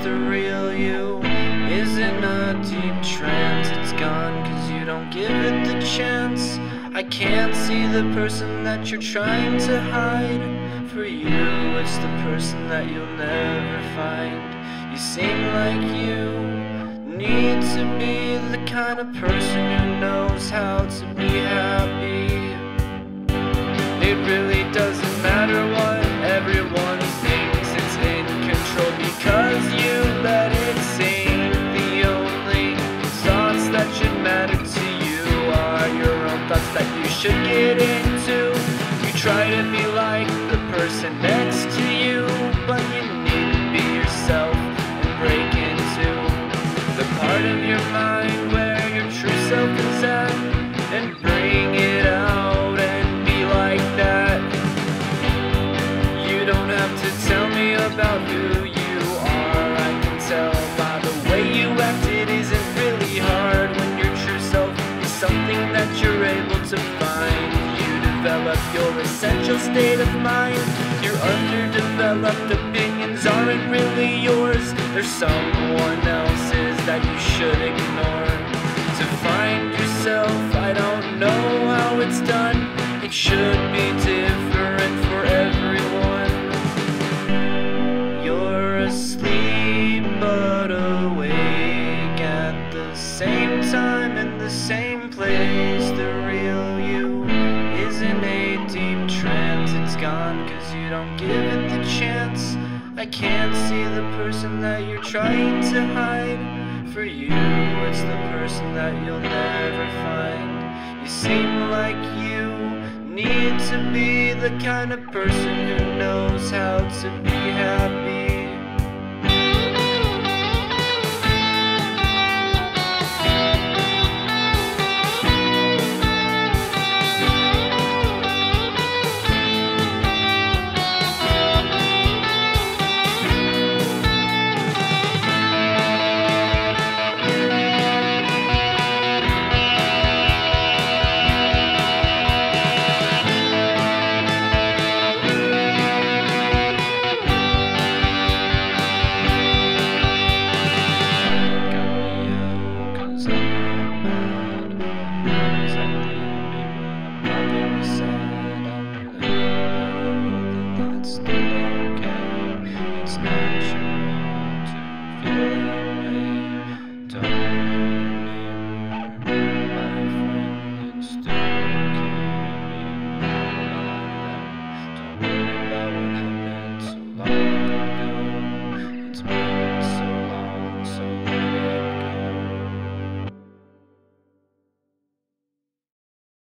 the real you is in a deep trance. It's gone cause you don't give it the chance. I can't see the person that you're trying to hide. For you, it's the person that you'll never find. You seem like you need to be the kind of person who knows how to be happy. It really doesn't matter what everyone thinks, it's in control because you let it sink. The only thoughts that should matter to you are your own thoughts that you should get into. You try to be like the person next to you, but you need to be yourself and break into the part of your mind where your true self is at, and bring it out and be like that. You don't have to tell me about who you are, I can tell by the way you act. It isn't really hard when your true self is something that you're able to find. You develop your essential state of mind. Your underdeveloped opinions aren't really yours, they're someone else's that you should ignore. To find yourself, I don't know how it's done. It should be different for everyone. You're asleep but awake at the same time in the same place. The real you is in a deep trance. It's gone cause you don't give it the chance. I can't see the person that you're trying to hide. For you, it's the person that you'll never find. You seem like you need to be the kind of person who knows how to be happy.